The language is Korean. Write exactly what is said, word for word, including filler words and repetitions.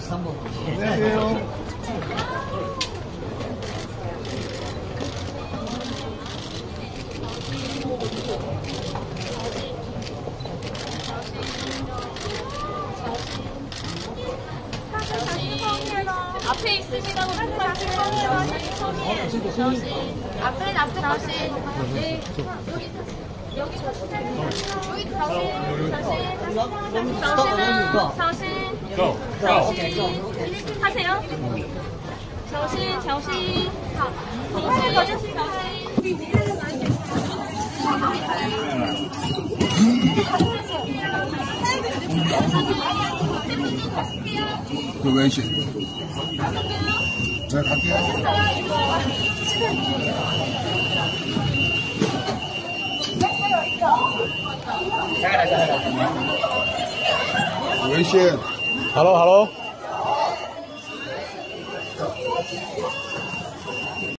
三번. 안녕하세요. 앞에 있으시다고 정말 죄송해요. 앞에 앞에 다시. 네. 여기 여기 다시. 여기 다시. 다시. 다시. 다시. 하세요. 정신 정신. 정신 정신 정신. 有危险。来，갈게요。有危险。 Hello，Hello。